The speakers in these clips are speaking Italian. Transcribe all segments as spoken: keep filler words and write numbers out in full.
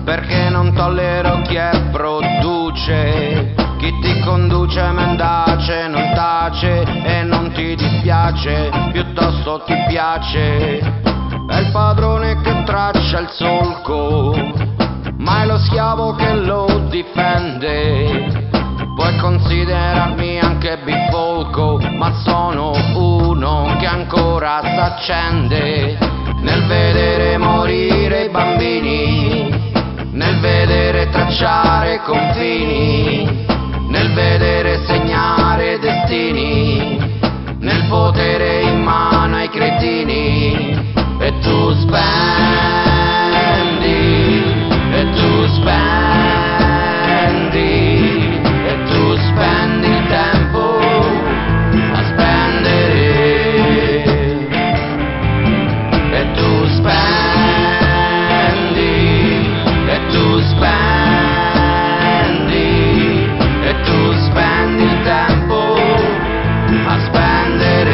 perché non tollero chi è produce, chi ti conduce mendace, non tace e non ti dispiace, piuttosto ti piace. È il padrone che traccia il solco, ma è lo schiavo che lo difende. Puoi considerarmi anche bifolco, ma sono uno che ancora s'accende nel vedere morire i bambini, nel vedere tracciare confini, nel vedere segnare destini, nel potere in mano ai cretini. E tu spendi, e tu spendi, e tu spendi il tempo a spendere, e tu spendi, e tu spendi, e tu spendi il tempo a spendere.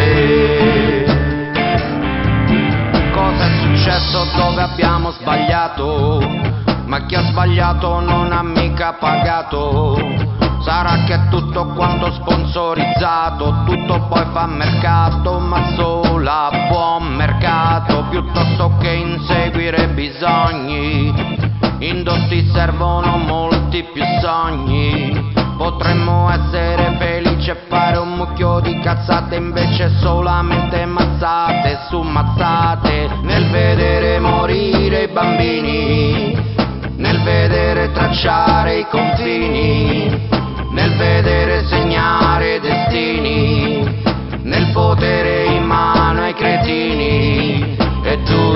Cosa è successo, dove abbiamo sbagliato? Ma chi ha sbagliato non ha mica pagato. Sarà che è tutto quanto sponsorizzato, tutto poi fa mercato, ma solo a buon mercato, piuttosto che inseguire bisogni. Indotti servono molti più sogni. Potremmo essere felici e fare un mucchio di cazzate, invece solamente mazzate su mazzate, nel vedere morire i bambini, nel vedere tracciare i confini, nel vedere segnare destini, nel potere in mano ai cretini. E tu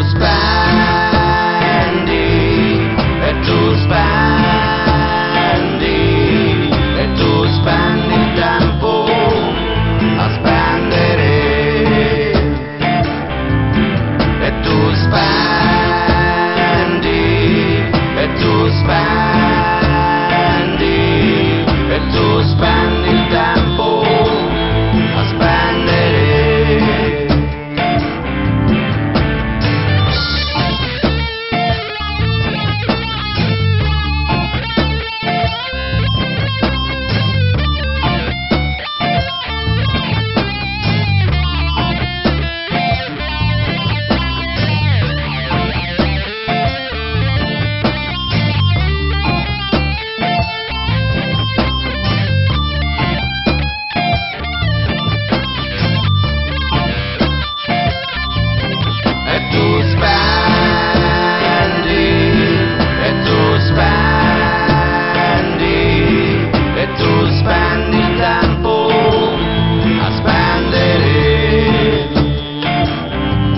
spendi, e tu spendi, e tu spendi il tempo a spendere, e tu spendi, e tu spendi, e tu spendi il tempo a spendere.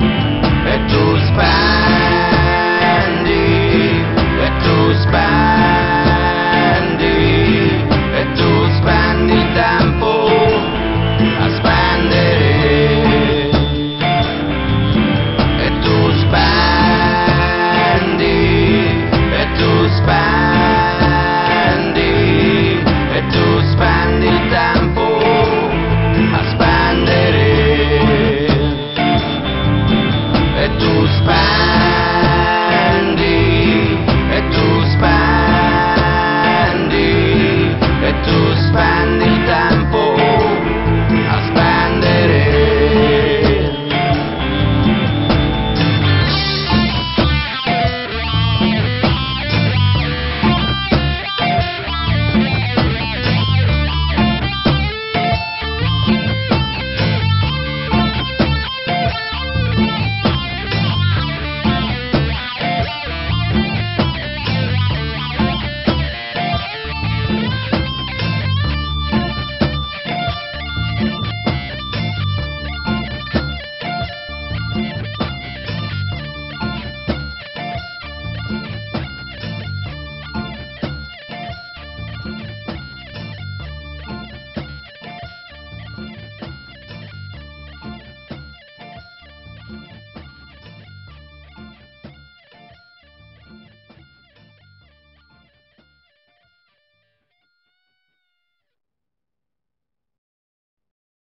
Spendi, e tu spendi.